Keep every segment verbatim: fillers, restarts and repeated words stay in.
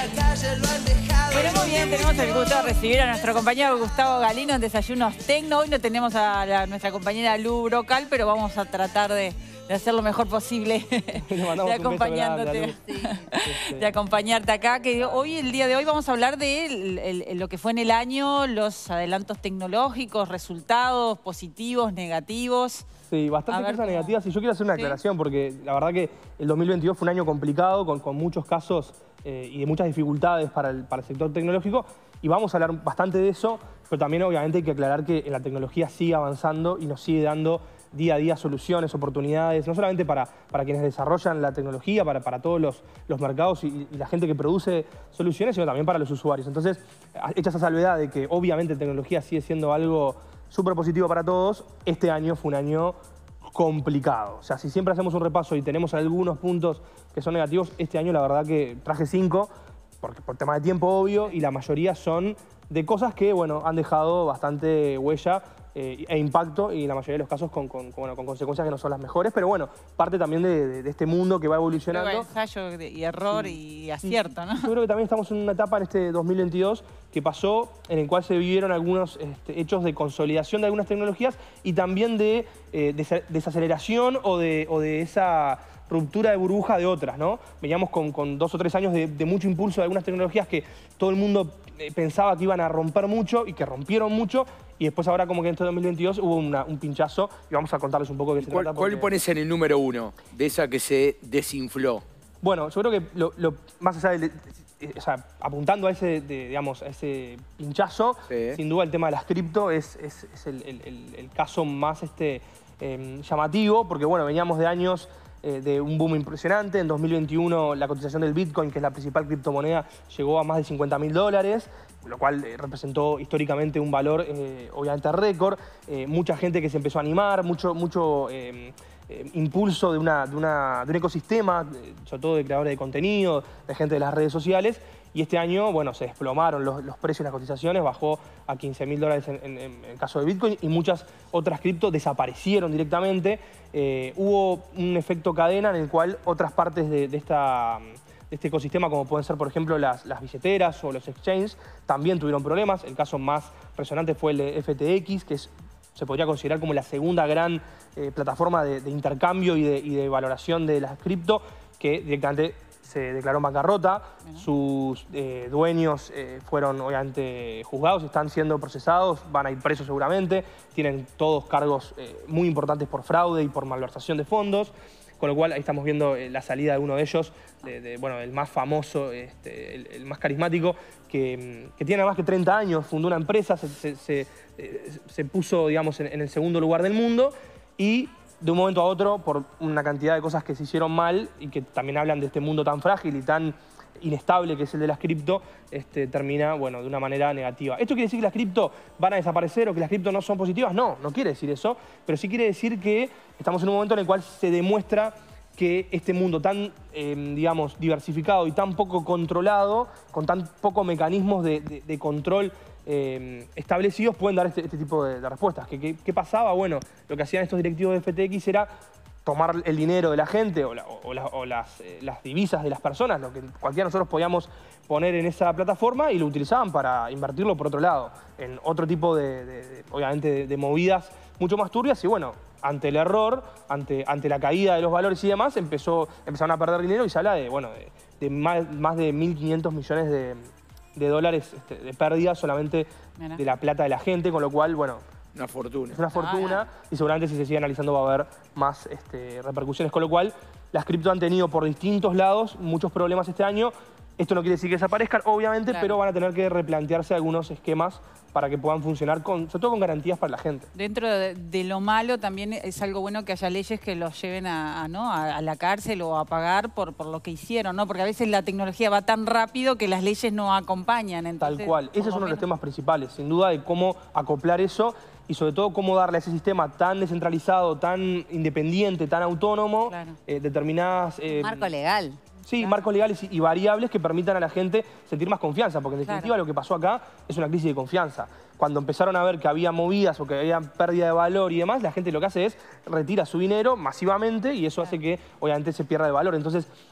Bueno, muy bien, tenemos el gusto de recibir a nuestro compañero Gustavo Galino en Desayunos Tecno. Hoy no tenemos a la, nuestra compañera Lu Brocal, pero vamos a tratar de, de hacer lo mejor posible de acompañándote, grande, sí. de acompañarte acá. Que hoy, el día de hoy, vamos a hablar de el, el, lo que fue en el año, los adelantos tecnológicos, resultados positivos, negativos. Sí, bastante cosas cómo... negativas. Y yo quiero hacer una aclaración, ¿sí? Porque la verdad que el dos mil veintidós fue un año complicado, con, con muchos casos eh, y de muchas dificultades para el, para el sector tecnológico. Y vamos a hablar bastante de eso, pero también obviamente hay que aclarar que la tecnología sigue avanzando y nos sigue dando día a día soluciones, oportunidades, no solamente para, para quienes desarrollan la tecnología, para, para todos los, los mercados y, y la gente que produce soluciones, sino también para los usuarios. Entonces, hecha esa salvedad de que obviamente la tecnología sigue siendo algo súper positivo para todos, este año fue un año complicado. O sea, si siempre hacemos un repaso y tenemos algunos puntos que son negativos, este año la verdad que traje cinco, porque por tema de tiempo obvio, y la mayoría son de cosas que, bueno, han dejado bastante huella eh, e impacto, y en la mayoría de los casos con, con, con, bueno, con consecuencias que no son las mejores, pero bueno, parte también de, de, de este mundo que va evolucionando. Creo que ensayo y error sí. y acierto, ¿no? Yo creo que también estamos en una etapa en este dos mil veintidós que pasó, en el cual se vivieron algunos este, hechos de consolidación de algunas tecnologías y también de eh, des desaceleración o de, o de esa ruptura de burbuja de otras, ¿no? Veníamos con, con dos o tres años de, de mucho impulso de algunas tecnologías que todo el mundo eh, pensaba que iban a romper mucho y que rompieron mucho, y después ahora como que en este dos mil veintidós hubo una, un pinchazo y vamos a contarles un poco de qué se ¿Cuál, trata. Porque... ¿Cuál pones en el número uno de esa que se desinfló? Bueno, yo creo que lo, lo, más allá de, de, o sea, apuntando a ese, de, digamos, a ese pinchazo, sí. sin duda el tema de las cripto es, es, es el, el, el, el caso más este, eh, llamativo, porque bueno, veníamos de años eh, de un boom impresionante. En dos mil veintiuno la cotización del Bitcoin, que es la principal criptomoneda, llegó a más de cincuenta mil dólares, lo cual eh, representó históricamente un valor eh, obviamente récord. Eh, mucha gente que se empezó a animar, mucho, mucho eh, eh, impulso de, una, de, una, de un ecosistema, eh, sobre todo de creadores de contenido, de gente de las redes sociales. Y este año, bueno, se desplomaron los, los precios y las cotizaciones, bajó a quince mil dólares en, en, en el caso de Bitcoin, y muchas otras cripto desaparecieron directamente. Eh, hubo un efecto cadena en el cual otras partes de, de, esta, de este ecosistema, como pueden ser, por ejemplo, las, las billeteras o los exchanges, también tuvieron problemas. El caso más resonante fue el de F T X, que es, se podría considerar como la segunda gran eh, plataforma de, de intercambio y de, y de valoración de las cripto, que directamente se declaró en bancarrota. Uh-huh. Sus eh, dueños eh, fueron obviamente juzgados, están siendo procesados, van a ir presos seguramente, tienen todos cargos eh, muy importantes por fraude y por malversación de fondos, con lo cual ahí estamos viendo eh, la salida de uno de ellos, de, de, bueno, el más famoso, este, el, el más carismático, que, que tiene más que treinta años, fundó una empresa, se, se, se, eh, se puso, digamos, en, en el segundo lugar del mundo, y de un momento a otro, por una cantidad de cosas que se hicieron mal y que también hablan de este mundo tan frágil y tan inestable que es el de las cripto, este, termina, bueno, de una manera negativa. ¿Esto quiere decir que las cripto van a desaparecer o que las cripto no son positivas? No, no quiere decir eso, pero sí quiere decir que estamos en un momento en el cual se demuestra que este mundo tan, eh, digamos, diversificado y tan poco controlado, con tan pocos mecanismos de, de, de control Eh, establecidos, pueden dar este, este tipo de, de respuestas. ¿Qué, qué, ¿Qué pasaba? Bueno, lo que hacían estos directivos de F T X era tomar el dinero de la gente o, la, o, la, o las, eh, las divisas de las personas, lo que cualquiera de nosotros podíamos poner en esa plataforma, y lo utilizaban para invertirlo por otro lado, en otro tipo de, de, de obviamente, de, de movidas mucho más turbias. Y bueno, ante el error, ante, ante la caída de los valores y demás, empezó, empezaron a perder dinero, y se habla de, bueno, de, de más, más de mil quinientos millones de de dólares este, de pérdida solamente Mira. de la plata de la gente, con lo cual, bueno, una fortuna. Es una fortuna, ah, y seguramente si se sigue analizando va a haber más este, repercusiones, con lo cual las cripto han tenido por distintos lados muchos problemas este año. Esto no quiere decir que desaparezcan, obviamente, claro, pero van a tener que replantearse algunos esquemas para que puedan funcionar, con, sobre todo con garantías para la gente. Dentro de, de lo malo también es algo bueno que haya leyes que los lleven a, a, ¿no? a, a la cárcel o a pagar por, por lo que hicieron, ¿no? Porque a veces la tecnología va tan rápido que las leyes no acompañan. Entonces, tal cual. Ese es uno de los temas principales, sin duda, de cómo acoplar eso y sobre todo cómo darle a ese sistema tan descentralizado, tan independiente, tan autónomo, claro, eh, determinadas... Eh, marco legal. Sí, claro, marcos legales y, y variables que permitan a la gente sentir más confianza, porque en definitiva, claro, lo que pasó acá es una crisis de confianza. Cuando empezaron a ver que había movidas o que había pérdida de valor y demás, la gente lo que hace es retira su dinero masivamente, y eso, claro, hace que obviamente se pierda de valor. Entonces,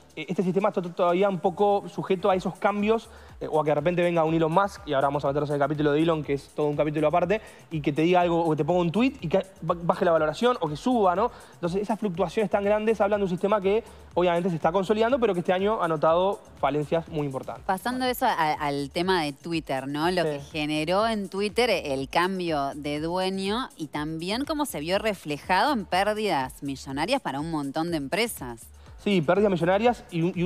este sistema está todavía un poco sujeto a esos cambios eh, o a que de repente venga un Elon Musk, y ahora vamos a meternos en el capítulo de Elon, que es todo un capítulo aparte, y que te diga algo o que te ponga un tweet y que baje la valoración o que suba, ¿no? Entonces esas fluctuaciones tan grandes hablan de un sistema que obviamente se está consolidando, pero que este año ha notado falencias muy importantes. Pasando eso a, al tema de Twitter, ¿no? Lo sí. que generó en Twitter el cambio de dueño y también cómo se vio reflejado en pérdidas millonarias para un montón de empresas. Sí, pérdidas millonarias y un, y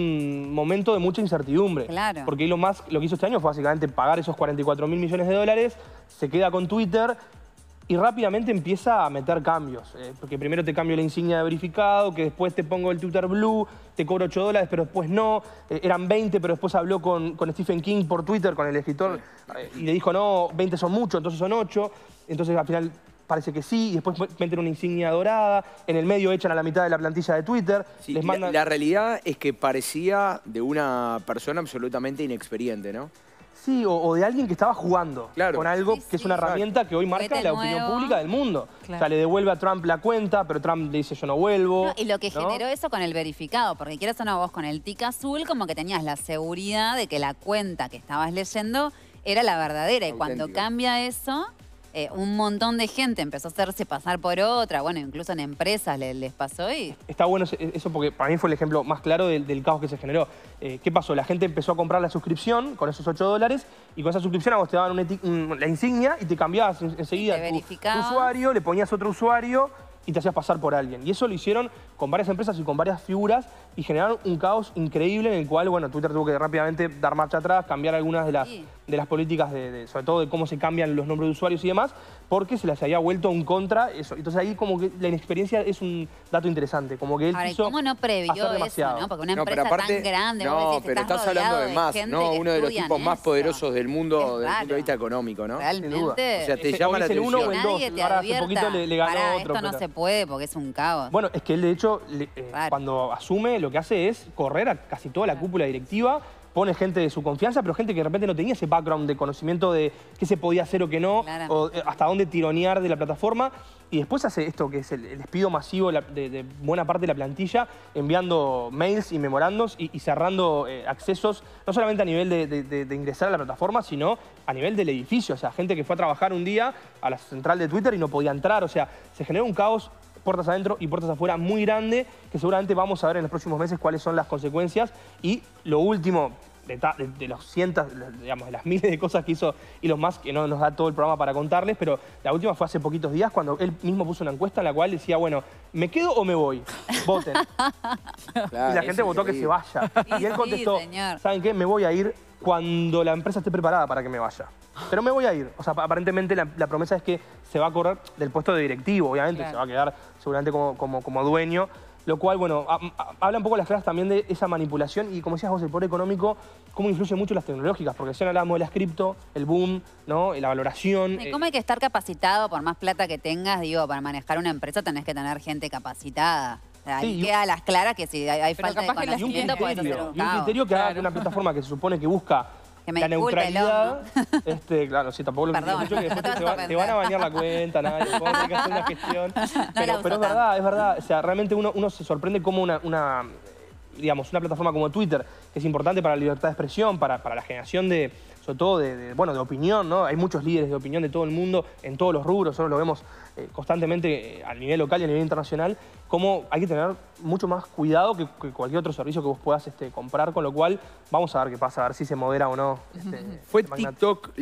un momento de mucha incertidumbre. Claro. Porque Elon Musk lo que hizo este año fue básicamente pagar esos cuarenta y cuatro mil millones de dólares, se queda con Twitter y rápidamente empieza a meter cambios. Eh, porque primero te cambio la insignia de verificado, que después te pongo el Twitter Blue, te cobro ocho dólares, pero después no. Eh, eran veinte, pero después habló con, con Stephen King por Twitter, con el escritor, eh, y le dijo, no, veinte son mucho, entonces son ocho. Entonces al final parece que sí, y después meten una insignia dorada, en el medio echan a la mitad de la plantilla de Twitter. Sí, les mandan... la, la realidad es que parecía de una persona absolutamente inexperiente, ¿no? Sí, o, o de alguien que estaba jugando claro. con algo sí, que es sí. una herramienta que hoy marca Juguete la nuevo. opinión pública del mundo. Claro. O sea, le devuelve a Trump la cuenta, pero Trump le dice yo no vuelvo. No, y lo que ¿no? generó eso con el verificado, porque quieras o no, vos con el tic azul como que tenías la seguridad de que la cuenta que estabas leyendo era la verdadera. Y cuando cambia eso, eh, un montón de gente empezó a hacerse pasar por otra. Bueno, incluso en empresas les, les pasó y... Está bueno eso porque para mí fue el ejemplo más claro del, del caos que se generó. Eh, ¿Qué pasó? La gente empezó a comprar la suscripción con esos ocho dólares y con esa suscripción a vos te daban un un, la insignia y te cambiabas enseguida tu, tu usuario, le ponías otro usuario y te hacías pasar por alguien. Y eso lo hicieron con varias empresas y con varias figuras y generaron un caos increíble en el cual, bueno, Twitter tuvo que rápidamente dar marcha atrás, cambiar algunas de las, sí. de las políticas, de, de, sobre todo de cómo se cambian los nombres de usuarios y demás, porque se les había vuelto un contra eso. Entonces ahí como que la inexperiencia es un dato interesante, como que él Ahora, quiso ¿cómo no previó eso, ¿no? Porque una no, empresa aparte, tan grande, no, vos decís, pero estás, estás hablando de más, ¿no? Uno de los tipos más eso. poderosos del mundo desde el raro. punto de vista económico, ¿no? Realmente. O sea, te Ese, llama la el atención. uno o el dos. Nadie te Ahora hace advierta, poquito le, le ganó pará, otro. esto no pero... se puede porque es un caos. Bueno, es que él de hecho, le, eh, cuando asume, lo que hace es correr a casi toda la cúpula directiva, pone gente de su confianza, pero gente que de repente no tenía ese background de conocimiento de qué se podía hacer o qué no, claro. o eh, hasta dónde tironear de la plataforma. Y después hace esto, que es el, el despido masivo de, de buena parte de la plantilla, enviando mails y memorandos y, y cerrando eh, accesos, no solamente a nivel de, de, de, de ingresar a la plataforma, sino a nivel del edificio. O sea, gente que fue a trabajar un día a la central de Twitter y no podía entrar. O sea, se generó un caos puertas adentro y puertas afuera muy grande, que seguramente vamos a ver en los próximos meses cuáles son las consecuencias. Y lo último, de, de, de los cientos, digamos, de las miles de cosas que hizo Elon Musk, que no nos da todo el programa para contarles, pero la última fue hace poquitos días cuando él mismo puso una encuesta en la cual decía, bueno, ¿me quedo o me voy? Voten. Claro, y la gente votó que se vaya. Y él contestó, sí, ¿saben qué? Me voy a ir cuando la empresa esté preparada para que me vaya. Pero me voy a ir. O sea, aparentemente la, la promesa es que se va a correr del puesto de directivo, obviamente, claro. Se va a quedar seguramente como, como, como dueño. Lo cual, bueno, a, a, habla un poco las claras también de esa manipulación y, como decías vos, el poder económico, cómo influye mucho las tecnológicas, porque si hablábamos de las cripto, el boom, ¿no? La valoración. ¿Y cómo hay que estar capacitado por más plata que tengas? Digo, para manejar una empresa tenés que tener gente capacitada. O sea, ahí sí, queda a las claras que si hay, hay falta de conocimiento puedes hacer un caos. Y un criterio que haga que una plataforma que se supone que busca que me la neutralidad, ¿no? este, claro, sí, tampoco lo Perdón, mucho, que después no te, te, va, te van a bañar la cuenta, nada, después vas a tener que hacer una gestión. No pero pero es verdad, es verdad. O sea, realmente uno, uno se sorprende cómo una, una, digamos, una plataforma como Twitter, que es importante para la libertad de expresión, para, para la generación de, sobre todo de, de, bueno, de opinión, ¿no? Hay muchos líderes de opinión de todo el mundo, en todos los rubros, nosotros lo vemos eh, constantemente eh, a nivel local y a nivel internacional, cómo hay que tener mucho más cuidado que, que cualquier otro servicio que vos puedas este, comprar, con lo cual vamos a ver qué pasa, a ver si se modera o no. Este, ¿Fue TikTok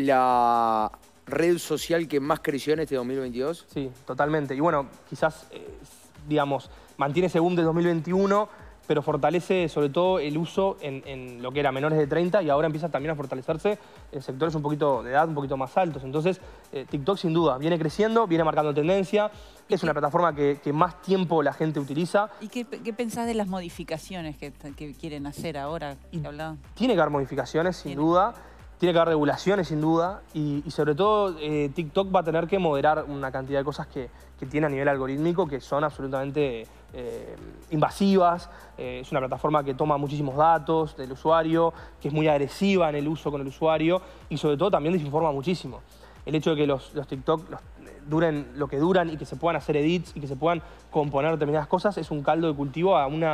la red social que más creció en este dos mil veintidós? Sí, totalmente. Y bueno, quizás, eh, digamos, mantiene ese boom de dos mil veintiuno, pero fortalece sobre todo el uso en, en lo que era menores de treinta y ahora empieza también a fortalecerse en sectores un poquito de edad, un poquito más altos. Entonces, eh, TikTok sin duda viene creciendo, viene marcando tendencia, es una plataforma que, que más tiempo la gente utiliza. ¿Y qué, qué pensás de las modificaciones que, que quieren hacer ahora? Que tiene que haber modificaciones, sin ¿Tiene? duda. Tiene que haber regulaciones, sin duda, y, y sobre todo eh, TikTok va a tener que moderar una cantidad de cosas que, que tiene a nivel algorítmico que son absolutamente eh, invasivas. Eh, es una plataforma que toma muchísimos datos del usuario, que es muy agresiva en el uso con el usuario y sobre todo también desinforma muchísimo. El hecho de que los, los TikTok los, duren lo que duran y que se puedan hacer edits y que se puedan componer determinadas cosas es un caldo de cultivo a una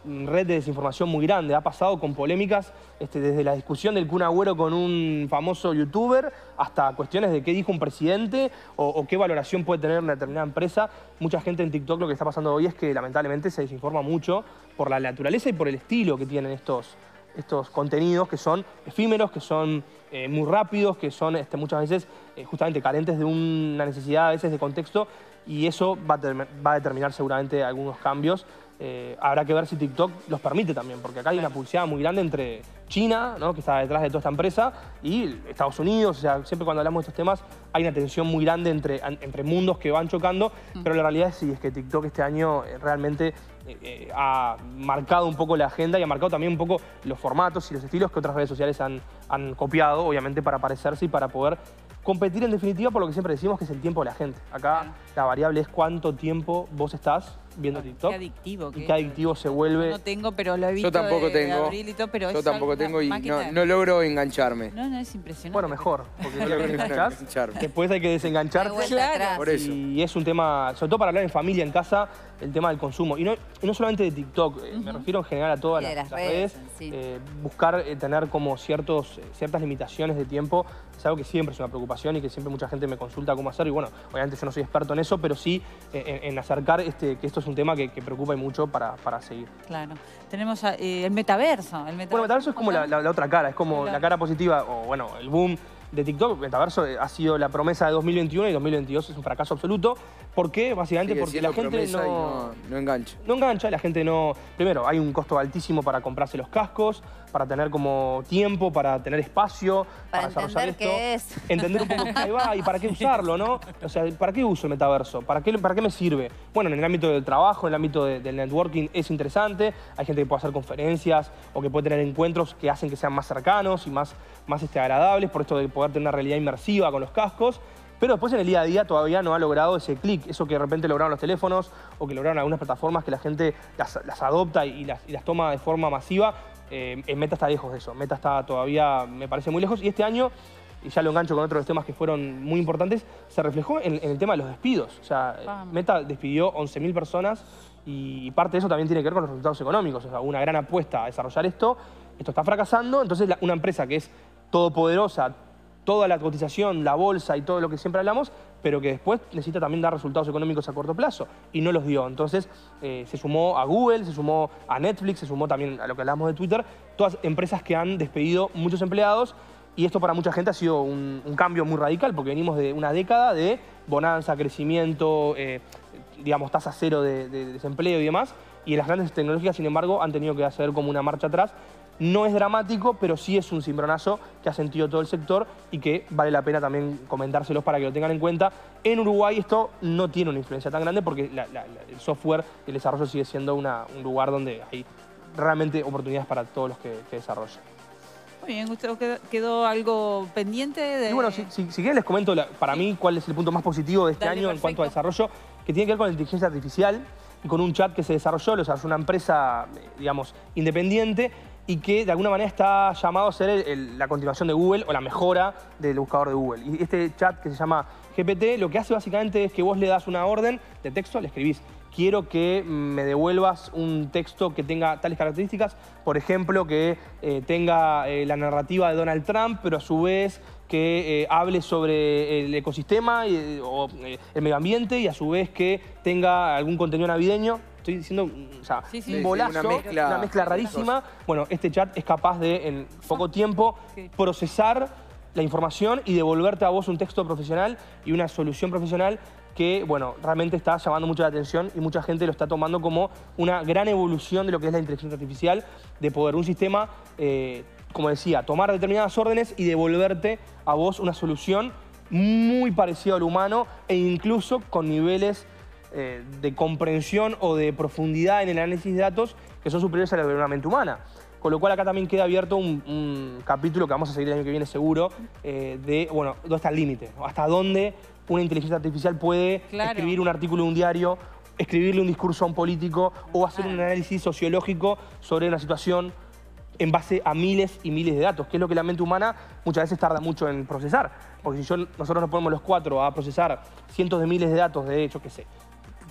red de desinformación muy grande. Ha pasado con polémicas este, desde la discusión del Kun Agüero con un famoso youtuber hasta cuestiones de qué dijo un presidente o, o qué valoración puede tener una determinada empresa. Mucha gente en TikTok lo que está pasando hoy es que lamentablemente se desinforma mucho por la naturaleza y por el estilo que tienen estos, estos contenidos que son efímeros, que son eh, muy rápidos, que son este, muchas veces eh, justamente carentes de una necesidad a veces de contexto, y eso va a, va a determinar seguramente algunos cambios. Eh, habrá que ver si TikTok los permite también, porque acá hay una publicidad muy grande entre China, ¿no?, que está detrás de toda esta empresa, y Estados Unidos. O sea, siempre cuando hablamos de estos temas hay una tensión muy grande entre, entre mundos que van chocando, mm. pero la realidad es, sí, es que TikTok este año realmente eh, eh, ha marcado un poco la agenda y ha marcado también un poco los formatos y los estilos que otras redes sociales han, han copiado, obviamente para parecerse y para poder competir en definitiva por lo que siempre decimos, que es el tiempo de la gente. Acá claro. la variable es cuánto tiempo vos estás viendo TikTok. Qué adictivo. Y qué adictivo se vuelve. No tengo, pero lo he visto. Yo tampoco de, tengo. De abril y todo, pero yo es tampoco tengo y no, no logro engancharme. No, no, es impresionante. Bueno, mejor. Porque no lo enganchás, después hay que desengancharte. Claro. Por eso. Y es un tema, sobre todo para hablar en familia, en casa, el tema del consumo. Y no, y no solamente de TikTok, uh-huh. me refiero en general a todas las, las redes. Sí. Eh, buscar eh, tener como ciertos, eh, ciertas limitaciones de tiempo es algo que siempre es una preocupación y que siempre mucha gente me consulta cómo hacer. Y bueno, obviamente yo no soy experto en eso, pero sí eh, en, en acercar este, que esto es un tema que, que preocupa y mucho para, para seguir. Claro. Tenemos eh, el metaverso. El metaverso. Bueno, el metaverso es como la, la, la otra cara, es como la cara positiva, o bueno, el boom de TikTok. El metaverso ha sido la promesa de dos mil veintiuno y dos mil veintidós es un fracaso absoluto. ¿Por qué? Básicamente Sigue porque la gente no, no, no engancha. No engancha, la gente no... Primero, hay un costo altísimo para comprarse los cascos, para tener como tiempo, para tener espacio, para, para desarrollar esto. Qué es. Entender un poco qué va y para qué usarlo, ¿no? O sea, ¿para qué uso el metaverso? ¿Para qué, para qué me sirve? Bueno, en el ámbito del trabajo, en el ámbito de, del networking es interesante. Hay gente que puede hacer conferencias o que puede tener encuentros que hacen que sean más cercanos y más, más este, agradables, por esto de poder tener una realidad inmersiva con los cascos. Pero después en el día a día todavía no ha logrado ese clic, eso que de repente lograron los teléfonos o que lograron algunas plataformas que la gente las, las adopta y las, y las toma de forma masiva. Eh, en Meta está lejos de eso, Meta está todavía, me parece, muy lejos. Y este año, y ya lo engancho con otros temas que fueron muy importantes, se reflejó en, en el tema de los despidos. O sea, Vamos. Meta despidió once mil personas y parte de eso también tiene que ver con los resultados económicos. O sea, una gran apuesta a desarrollar esto, esto está fracasando, entonces la, una empresa que es todopoderosa, toda la cotización, la bolsa y todo lo que siempre hablamos, pero que después necesita también dar resultados económicos a corto plazo, y no los dio. Entonces eh, se sumó a Google, se sumó a Netflix, se sumó también a lo que hablamos de Twitter, todas empresas que han despedido muchos empleados, y esto para mucha gente ha sido un, un cambio muy radical, porque venimos de una década de bonanza, crecimiento, eh, digamos, tasa cero de, de desempleo y demás, y las grandes tecnológicas, sin embargo, han tenido que hacer como una marcha atrás. No es dramático, pero sí es un cimbronazo que ha sentido todo el sector y que vale la pena también comentárselos para que lo tengan en cuenta. En Uruguay esto no tiene una influencia tan grande porque la, la, el software y el desarrollo sigue siendo una, un lugar donde hay realmente oportunidades para todos los que, que desarrollan. Muy bien, Gustavo, ¿quedó, quedó algo pendiente? De... Y bueno, si, si, si quieren les comento la, para mí cuál es el punto más positivo de este Dale, año perfecto. en cuanto a desarrollo, que tiene que ver con la inteligencia artificial y con un chat que se desarrolló, lo desarrolló una empresa, digamos, independiente, y que de alguna manera está llamado a ser el, el, la continuación de Google o la mejora del buscador de Google. Y este chat que se llama G P T lo que hace básicamente es que vos le das una orden de texto, le escribís: quiero que me devuelvas un texto que tenga tales características, por ejemplo, que eh, tenga eh, la narrativa de Donald Trump, pero a su vez que eh, hable sobre el ecosistema y, o eh, el medio ambiente, y a su vez que tenga algún contenido navideño. Estoy diciendo, o sea, sí, sí. un bolazo, sí, una, mezcla, una mezcla rarísima. Bueno, este chat es capaz de, en poco tiempo, procesar la información y devolverte a vos un texto profesional y una solución profesional que, bueno, realmente está llamando mucho la atención y mucha gente lo está tomando como una gran evolución de lo que es la inteligencia artificial, de poder un sistema, eh, como decía, tomar determinadas órdenes y devolverte a vos una solución muy parecida al humano e incluso con niveles eh, de comprensión o de profundidad en el análisis de datos que son superiores a la de una mente humana. Con lo cual acá también queda abierto un, un capítulo que vamos a seguir el año que viene seguro, eh, de, bueno, dónde está el límite, ¿no? Hasta dónde una inteligencia artificial puede claro. escribir un artículo de un diario, escribirle un discurso a un político o hacer claro. un análisis sociológico sobre una situación en base a miles y miles de datos, que es lo que la mente humana muchas veces tarda mucho en procesar. Porque si yo, nosotros nos ponemos los cuatro a procesar cientos de miles de datos de, yo qué sé,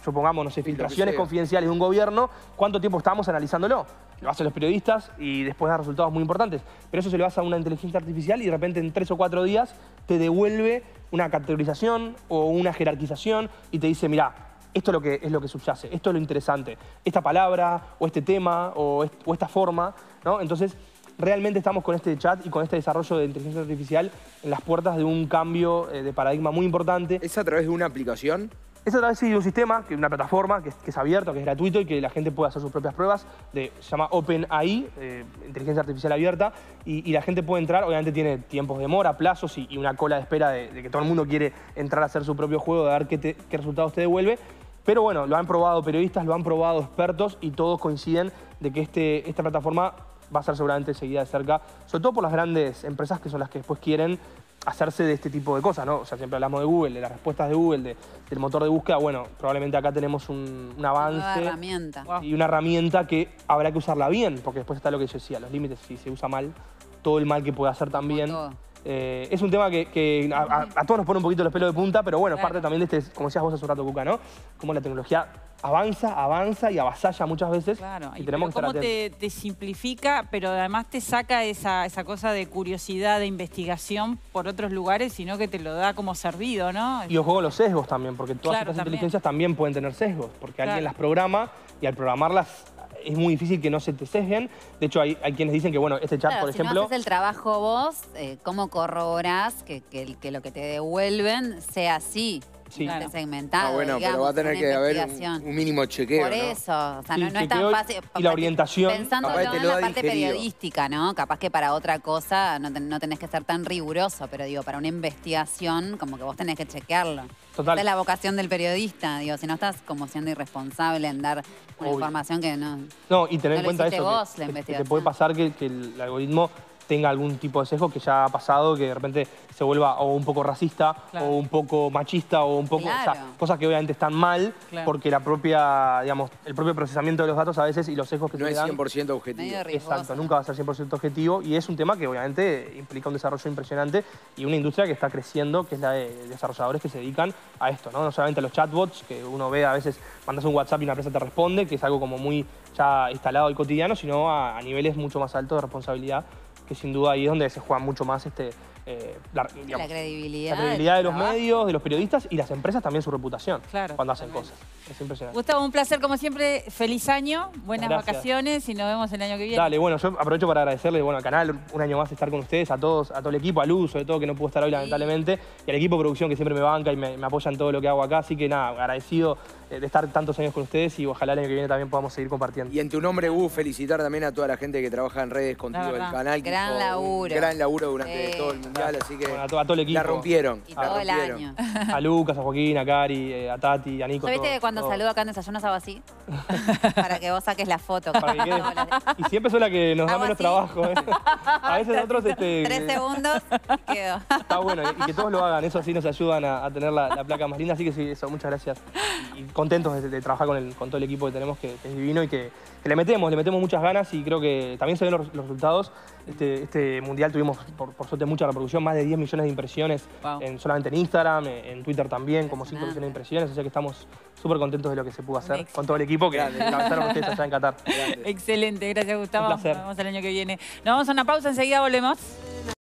supongamos, no sé, filtraciones confidenciales de un gobierno, ¿cuánto tiempo estamos analizándolo? Lo hacen los periodistas y después da resultados muy importantes. Pero eso se lo hace a una inteligencia artificial y de repente en tres o cuatro días te devuelve una categorización o una jerarquización y te dice, mirá, esto es lo que, es lo que subyace, esto es lo interesante, esta palabra o este tema o, est o esta forma, ¿no? Entonces, realmente estamos con este chat y con este desarrollo de inteligencia artificial en las puertas de un cambio eh, de paradigma muy importante. ¿Es a través de una aplicación? Es a través de un sistema, que una plataforma que es, que es abierto, que es gratuito y que la gente puede hacer sus propias pruebas. De, se llama OpenAI, eh, inteligencia artificial abierta, y, y la gente puede entrar. Obviamente tiene tiempos de demora, plazos y, y una cola de espera de, de que todo el mundo quiere entrar a hacer su propio juego, de ver qué, te, qué resultados te devuelve. Pero bueno, lo han probado periodistas, lo han probado expertos y todos coinciden de que este, esta plataforma va a ser seguramente seguida de cerca, sobre todo por las grandes empresas que son las que después quieren hacerse de este tipo de cosas, ¿no? O sea, siempre hablamos de Google, de las respuestas de Google, de, del motor de búsqueda. Bueno, probablemente acá tenemos un, un avance. Una nueva herramienta. Y una herramienta que habrá que usarla bien, porque después está lo que yo decía, los límites, si se usa mal, todo el mal que puede hacer también. Eh, es un tema que, que a, a, a todos nos pone un poquito los pelos de punta, pero bueno, claro, es parte también de este, como decías vos hace un rato, Cuca, ¿no? Cómo la tecnología avanza, avanza y avasalla muchas veces. Claro, y, y tenemos que estar cómo te, te simplifica, pero además te saca esa, esa cosa de curiosidad, de investigación por otros lugares, sino que te lo da como servido, ¿no? Y ojo con los sesgos también, porque todas claro, estas también. inteligencias también pueden tener sesgos, porque claro, alguien las programa y al programarlas es muy difícil que no se te sesguen. De hecho, hay, hay quienes dicen que, bueno, este chat, claro, por si ejemplo... no haces el trabajo vos, eh, ¿cómo corroborás que, que, que lo que te devuelven sea así? Sí. Claro. Segmentado, Ah, bueno, digamos, pero va a tener que haber un, un mínimo chequeo, Por ¿no? eso, o sea, Sí, no, no es chequeo tan fácil. y la orientación. Pensando Capaz todo te en lo la da parte digerido. periodística, ¿no? Capaz que para otra cosa no, te- no tenés que ser tan riguroso, pero digo, para una investigación, como que vos tenés que chequearlo. Total. Esa es la vocación del periodista, digo, si no estás como siendo irresponsable en dar una Obvio. información que no... No, y tener No en lo cuenta hiciste eso, vos, que, la que- que te investigación. puede pasar que, que el algoritmo tenga algún tipo de sesgo que ya ha pasado, que de repente se vuelva o un poco racista, claro, o un poco machista, o un poco... Claro. O sea, cosas que obviamente están mal, claro, porque la propia, digamos, el propio procesamiento de los datos a veces y los sesgos que No se es le dan... cien por ciento objetivo. Medio riesgoso. Exacto, nunca va a ser cien por ciento objetivo y es un tema que obviamente implica un desarrollo impresionante y una industria que está creciendo, que es la de desarrolladores que se dedican a esto, ¿no? No solamente a los chatbots, que uno ve a veces, mandas un WhatsApp y una empresa te responde, que es algo como muy ya instalado y cotidiano, sino a, a niveles mucho más altos de responsabilidad, que sin duda ahí es donde se juega mucho más este, eh, la, digamos, la credibilidad, la credibilidad de los trabajo. medios, de los periodistas y las empresas también su reputación claro, cuando hacen también. cosas. Es impresionante. Gustavo, un placer como siempre. Feliz año, buenas Gracias. vacaciones y nos vemos el año que viene. Dale, bueno, yo aprovecho para agradecerle bueno, al canal un año más estar con ustedes, a todos, a todo el equipo, a Luz, sobre todo, que no pudo estar hoy Sí. lamentablemente, y al equipo de producción que siempre me banca y me, me apoya en todo lo que hago acá. Así que nada, agradecido eh, de estar tantos años con ustedes y ojalá el año que viene también podamos seguir compartiendo. Y en tu nombre, Gu, felicitar también a toda la gente que trabaja en redes contigo La del verdad. canal. que Gran hizo un laburo. Gran laburo durante Sí. todo el mundial, así que Bueno, a, to- a todo el equipo. la rompieron. Y la todo el rompieron. año. A Lucas, a Joaquín, a Cari, eh, a Tati, a Nico. ¿Sabiste todo- que cuando todo. saludo acá en Desayunos hago así? Para que vos saques la foto. Para que quede- Y siempre son la que nos da Hago menos así. trabajo. ¿eh? A veces otros... Este, Tres segundos y quedó. Está bueno, y que todos lo hagan, eso sí nos ayudan a, a tener la, la placa más linda, así que sí, eso, muchas gracias. Y, y contentos de, de trabajar con, el, con todo el equipo que tenemos, que, que es divino y que, que le metemos, le metemos muchas ganas y creo que también se ven los, los resultados. Este, este mundial tuvimos, por, por suerte, mucha reproducción, más de diez millones de impresiones, Wow. en, solamente en Instagram, en, en Twitter también, como cinco millones de Impresionante. impresiones, o sea que estamos súper contentos de lo que se pudo hacer éxito. con todo el equipo que Grande. lanzaron ustedes allá en Qatar. Grande. Excelente, gracias Gustavo. Un placer. Nos vemos el año que viene. Nos vamos a una pausa, enseguida volvemos.